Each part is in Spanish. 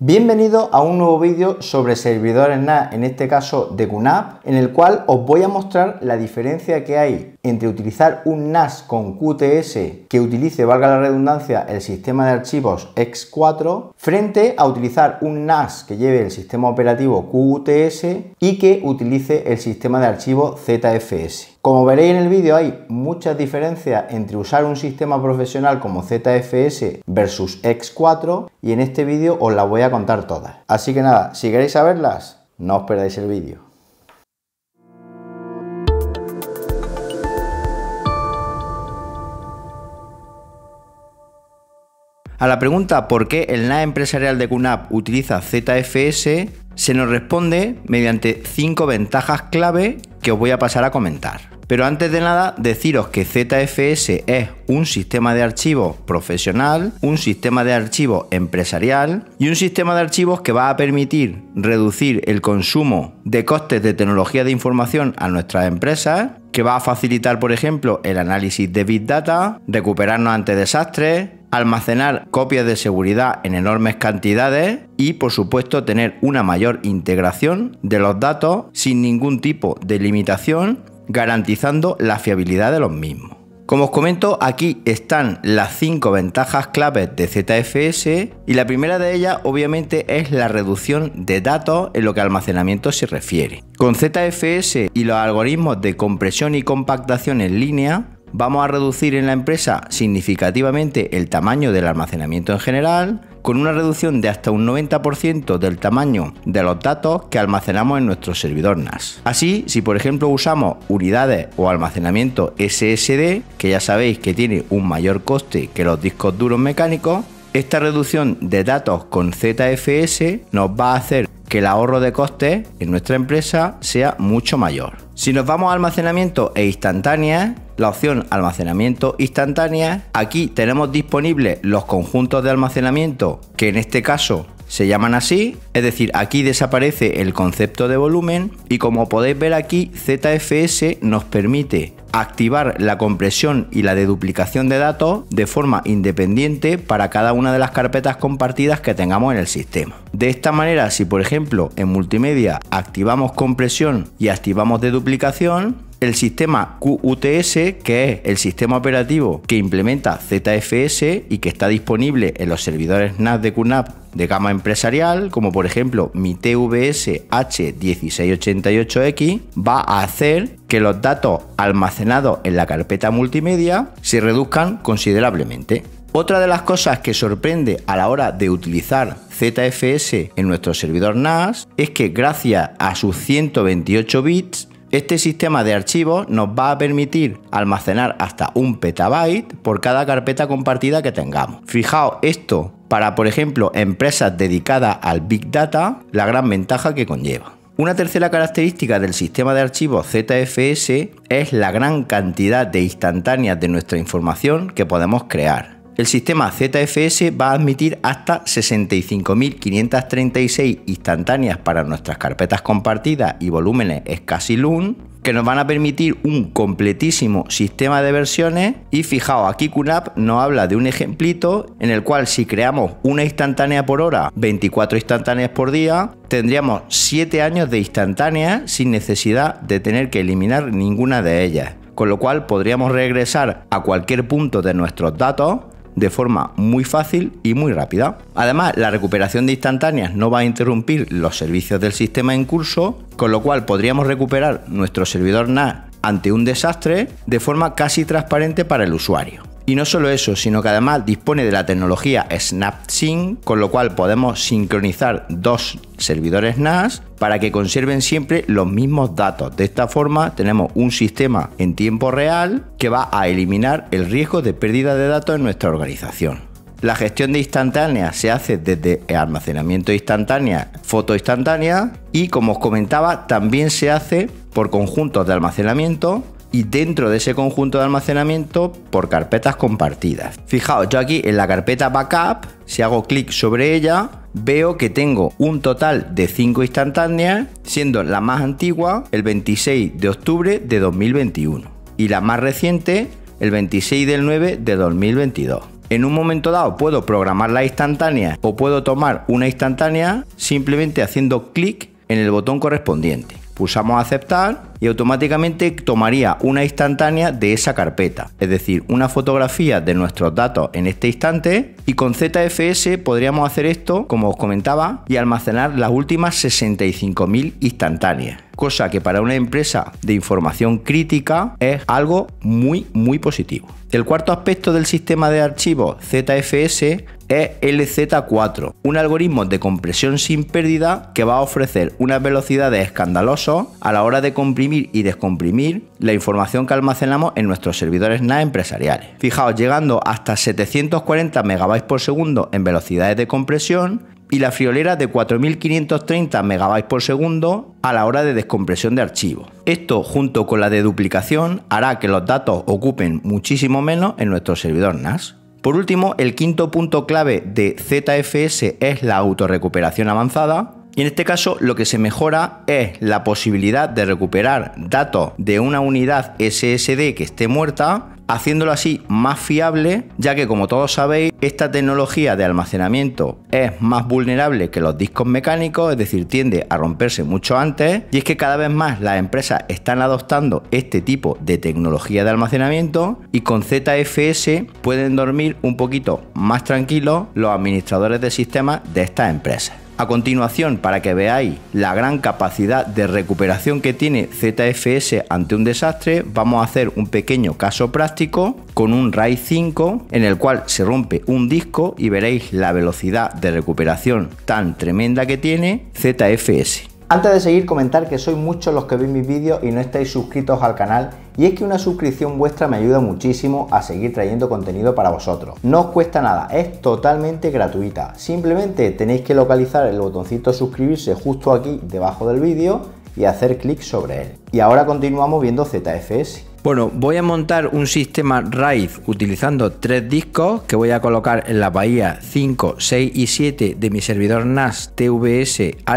Bienvenido a un nuevo vídeo sobre servidores NAS, en este caso de QNAP, en el cual os voy a mostrar la diferencia que hay entre utilizar un NAS con QTS que utilice, valga la redundancia, el sistema de archivos X4 frente a utilizar un NAS que lleve el sistema operativo QTS y que utilice el sistema de archivos ZFS. Como veréis en el vídeo, hay muchas diferencias entre usar un sistema profesional como ZFS versus X4 y en este vídeo os las voy a contar todas. Así que nada, si queréis saberlas, no os perdáis el vídeo. A la pregunta ¿por qué el NAS empresarial de QNAP utiliza ZFS? Se nos responde mediante 5 ventajas clave que os voy a pasar a comentar. Pero antes de nada, deciros que ZFS es un sistema de archivos profesional, un sistema de archivos empresarial y un sistema de archivos que va a permitir reducir el consumo de costes de tecnología de información a nuestras empresas, que va a facilitar, por ejemplo, el análisis de Big Data, recuperarnos ante desastres, almacenar copias de seguridad en enormes cantidades y, por supuesto, tener una mayor integración de los datos sin ningún tipo de limitación, garantizando la fiabilidad de los mismos. Como os comento, aquí están las 5 ventajas claves de ZFS y la primera de ellas obviamente es la reducción de datos en lo que a almacenamiento se refiere. Con ZFS y los algoritmos de compresión y compactación en línea, vamos a reducir en la empresa significativamente el tamaño del almacenamiento en general, con una reducción de hasta un 90% del tamaño de los datos que almacenamos en nuestro servidor NAS. Así, si por ejemplo usamos unidades o almacenamiento SSD, que ya sabéis que tiene un mayor coste que los discos duros mecánicos, esta reducción de datos con ZFS nos va a hacer que el ahorro de costes en nuestra empresa sea mucho mayor. Si nos vamos a almacenamiento e instantáneas, la opción almacenamiento instantánea, aquí tenemos disponibles los conjuntos de almacenamiento que en este caso se llaman así, es decir, aquí desaparece el concepto de volumen y como podéis ver aquí, ZFS nos permite activar la compresión y la deduplicación de datos de forma independiente para cada una de las carpetas compartidas que tengamos en el sistema. De esta manera, si por ejemplo en multimedia activamos compresión y activamos deduplicación, el sistema QTS, que es el sistema operativo que implementa ZFS y que está disponible en los servidores NAS de QNAP de gama empresarial, como por ejemplo mi TVS H1688X, va a hacer que los datos almacenados en la carpeta multimedia se reduzcan considerablemente. Otra de las cosas que sorprende a la hora de utilizar ZFS en nuestro servidor NAS es que gracias a sus 128 bits, este sistema de archivos nos va a permitir almacenar hasta 1 petabyte por cada carpeta compartida que tengamos. Fijaos esto para, por ejemplo, empresas dedicadas al Big Data, la gran ventaja que conlleva. Una tercera característica del sistema de archivos ZFS es la gran cantidad de instantáneas de nuestra información que podemos crear. El sistema ZFS va a admitir hasta 65.536 instantáneas para nuestras carpetas compartidas y volúmenes SCSI/LUN, que nos van a permitir un completísimo sistema de versiones. Y fijaos, aquí QNAP nos habla de un ejemplito en el cual si creamos una instantánea por hora, 24 instantáneas por día, tendríamos 7 años de instantáneas sin necesidad de tener que eliminar ninguna de ellas, con lo cual podríamos regresar a cualquier punto de nuestros datos de forma muy fácil y muy rápida. Además, la recuperación de instantáneas no va a interrumpir los servicios del sistema en curso, con lo cual podríamos recuperar nuestro servidor NAS ante un desastre de forma casi transparente para el usuario. Y no solo eso, sino que además dispone de la tecnología SnapSync, con lo cual podemos sincronizar dos servidores NAS para que conserven siempre los mismos datos. De esta forma tenemos un sistema en tiempo real que va a eliminar el riesgo de pérdida de datos en nuestra organización. La gestión de instantáneas se hace desde el almacenamiento instantánea, foto instantánea y, como os comentaba, también se hace por conjuntos de almacenamiento y dentro de ese conjunto de almacenamiento por carpetas compartidas. Fijaos, yo aquí en la carpeta Backup, si hago clic sobre ella, veo que tengo un total de 5 instantáneas, siendo la más antigua el 26 de octubre de 2021 y la más reciente el 26 del 9 de 2022. En un momento dado puedo programar la instantánea o puedo tomar una instantánea simplemente haciendo clic en el botón correspondiente. Pulsamos aceptar y automáticamente tomaría una instantánea de esa carpeta, es decir, una fotografía de nuestros datos en este instante, y con ZFS podríamos hacer esto, como os comentaba, y almacenar las últimas 65.000 instantáneas, cosa que para una empresa de información crítica es algo muy positivo. El cuarto aspecto del sistema de archivos ZFS es LZ4, un algoritmo de compresión sin pérdida que va a ofrecer unas velocidades escandalosas a la hora de comprimir y descomprimir la información que almacenamos en nuestros servidores NAS empresariales. Fijaos, llegando hasta 740 MB por segundo en velocidades de compresión y la friolera de 4.530 MB por segundo a la hora de descompresión de archivos. Esto, junto con la deduplicación, hará que los datos ocupen muchísimo menos en nuestro servidor NAS. Por último, el quinto punto clave de ZFS es la autorrecuperación avanzada. Y en este caso lo que se mejora es la posibilidad de recuperar datos de una unidad SSD que esté muerta, haciéndolo así más fiable, ya que, como todos sabéis, esta tecnología de almacenamiento es más vulnerable que los discos mecánicos, es decir, tiende a romperse mucho antes, y es que cada vez más las empresas están adoptando este tipo de tecnología de almacenamiento, y con ZFS pueden dormir un poquito más tranquilos los administradores de sistemas de estas empresas. A continuación, para que veáis la gran capacidad de recuperación que tiene ZFS ante un desastre, vamos a hacer un pequeño caso práctico con un RAID 5 en el cual se rompe un disco y veréis la velocidad de recuperación tan tremenda que tiene ZFS. Antes de seguir, comentar que sois muchos los que veis mis vídeos y no estáis suscritos al canal, y es que una suscripción vuestra me ayuda muchísimo a seguir trayendo contenido para vosotros. No os cuesta nada, es totalmente gratuita. Simplemente tenéis que localizar el botoncito suscribirse justo aquí debajo del vídeo y hacer clic sobre él. Y ahora continuamos viendo ZFS. Bueno, voy a montar un sistema RAID utilizando 3 discos que voy a colocar en la bahía 5, 6 y 7 de mi servidor NAS TVS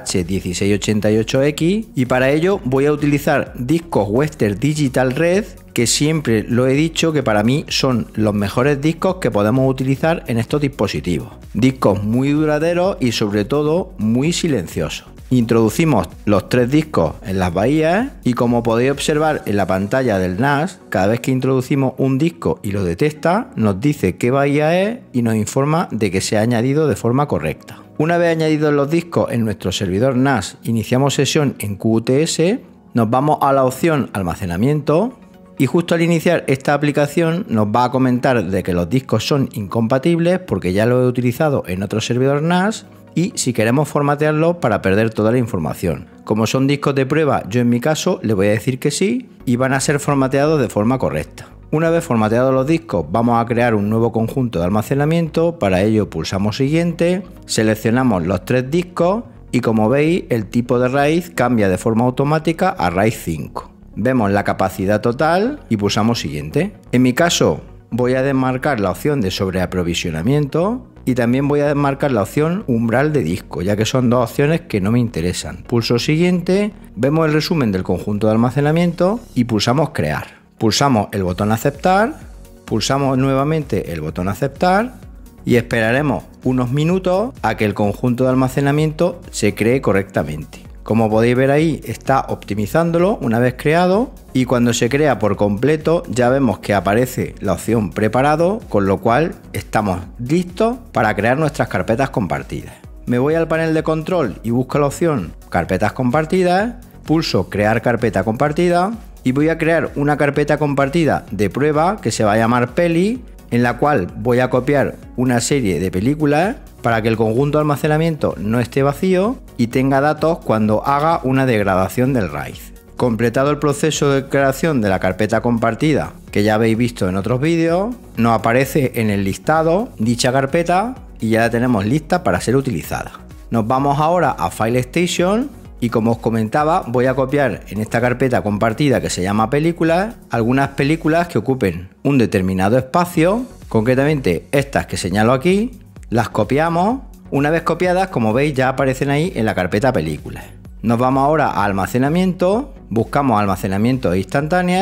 H1688X, y para ello voy a utilizar discos Western Digital Red, que siempre lo he dicho que para mí son los mejores discos que podemos utilizar en estos dispositivos. Discos muy duraderos y sobre todo muy silenciosos. Introducimos los 3 discos en las bahías y, como podéis observar en la pantalla del NAS, cada vez que introducimos un disco y lo detecta, nos dice qué bahía es y nos informa de que se ha añadido de forma correcta. Una vez añadidos los discos en nuestro servidor NAS, iniciamos sesión en QTS, nos vamos a la opción almacenamiento y justo al iniciar esta aplicación nos va a comentar de que los discos son incompatibles porque ya lo he utilizado en otro servidor NAS, y si queremos formatearlo para perder toda la información. Como son discos de prueba, yo en mi caso le voy a decir que sí y van a ser formateados de forma correcta. Una vez formateados los discos, vamos a crear un nuevo conjunto de almacenamiento. Para ello pulsamos siguiente, seleccionamos los 3 discos y, como veis, el tipo de RAID cambia de forma automática a RAID 5. Vemos la capacidad total y pulsamos siguiente. En mi caso voy a desmarcar la opción de sobreaprovisionamiento y también voy a desmarcar la opción umbral de disco, ya que son dos opciones que no me interesan. Pulso siguiente, vemos el resumen del conjunto de almacenamiento y pulsamos crear. Pulsamos el botón aceptar, pulsamos nuevamente el botón aceptar y esperaremos unos minutos a que el conjunto de almacenamiento se cree correctamente. Como podéis ver ahí, está optimizándolo una vez creado, y cuando se crea por completo ya vemos que aparece la opción preparado, con lo cual estamos listos para crear nuestras carpetas compartidas. Me voy al panel de control y busco la opción carpetas compartidas, pulso crear carpeta compartida y voy a crear una carpeta compartida de prueba que se va a llamar Peli, en la cual voy a copiar una serie de películas para que el conjunto de almacenamiento no esté vacío y tenga datos cuando haga una degradación del RAID. Completado el proceso de creación de la carpeta compartida, que ya habéis visto en otros vídeos, nos aparece en el listado dicha carpeta y ya la tenemos lista para ser utilizada. Nos vamos ahora a File Station y, como os comentaba, voy a copiar en esta carpeta compartida que se llama películas algunas películas que ocupen un determinado espacio, concretamente estas que señalo aquí. Las copiamos. Una vez copiadas, como veis, ya aparecen ahí en la carpeta películas. Nos vamos ahora a almacenamiento, buscamos almacenamiento instantáneo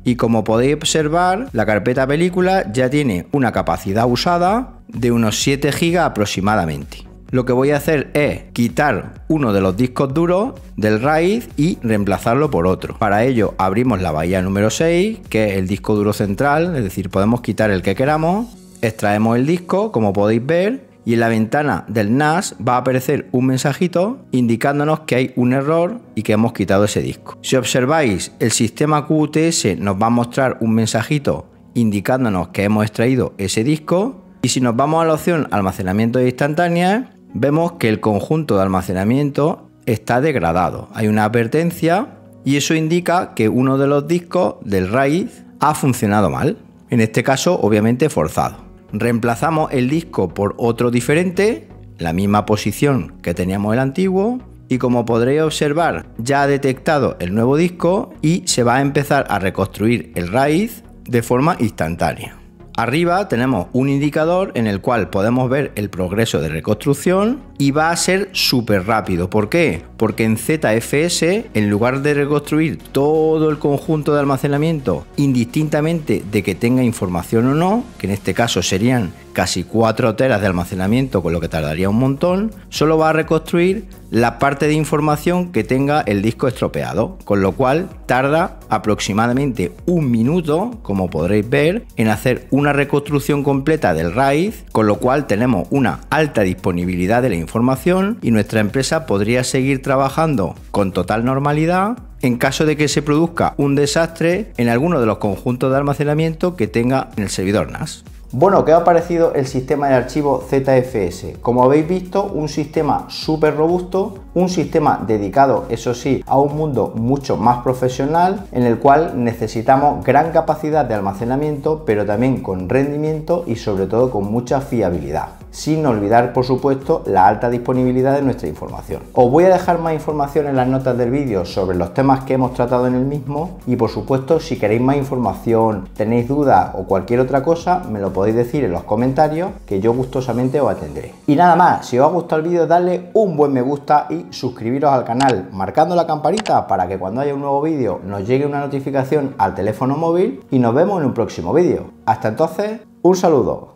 Y como podéis observar, la carpeta película ya tiene una capacidad usada de unos 7 GB aproximadamente. Lo que voy a hacer es quitar uno de los discos duros del RAID y reemplazarlo por otro. Para ello abrimos la bahía número 6, que es el disco duro central, es decir, podemos quitar el que queramos, extraemos el disco, como podéis ver, y en la ventana del NAS va a aparecer un mensajito indicándonos que hay un error y que hemos quitado ese disco. Si observáis, el sistema QTS nos va a mostrar un mensajito indicándonos que hemos extraído ese disco, y si nos vamos a la opción almacenamiento de instantáneas, vemos que el conjunto de almacenamiento está degradado. Hay una advertencia y eso indica que uno de los discos del RAID ha funcionado mal. En este caso, obviamente forzado. Reemplazamos el disco por otro diferente, la misma posición que teníamos el antiguo, y como podréis observar, ya ha detectado el nuevo disco y se va a empezar a reconstruir el RAID de forma instantánea. Arriba tenemos un indicador en el cual podemos ver el progreso de reconstrucción y va a ser súper rápido. ¿Por qué? Porque en ZFS, en lugar de reconstruir todo el conjunto de almacenamiento indistintamente de que tenga información o no, que en este caso serían casi 4 teras de almacenamiento, con lo que tardaría un montón, solo va a reconstruir la parte de información que tenga el disco estropeado, con lo cual tarda aproximadamente 1 minuto, como podréis ver, en hacer una reconstrucción completa del RAID, con lo cual tenemos una alta disponibilidad de la información y nuestra empresa podría seguir trabajando con total normalidad en caso de que se produzca un desastre en alguno de los conjuntos de almacenamiento que tenga en el servidor NAS. Bueno, ¿qué os ha parecido el sistema de archivo ZFS? Como habéis visto, un sistema súper robusto, un sistema dedicado, eso sí, a un mundo mucho más profesional, en el cual necesitamos gran capacidad de almacenamiento, pero también con rendimiento y sobre todo con mucha fiabilidad. Sin olvidar, por supuesto, la alta disponibilidad de nuestra información. Os voy a dejar más información en las notas del vídeo sobre los temas que hemos tratado en el mismo y, por supuesto, si queréis más información, tenéis dudas o cualquier otra cosa, me lo podéis decir en los comentarios que yo gustosamente os atenderé. Y nada más, si os ha gustado el vídeo, dadle un buen me gusta y suscribiros al canal marcando la campanita para que cuando haya un nuevo vídeo nos llegue una notificación al teléfono móvil y nos vemos en un próximo vídeo. Hasta entonces, un saludo.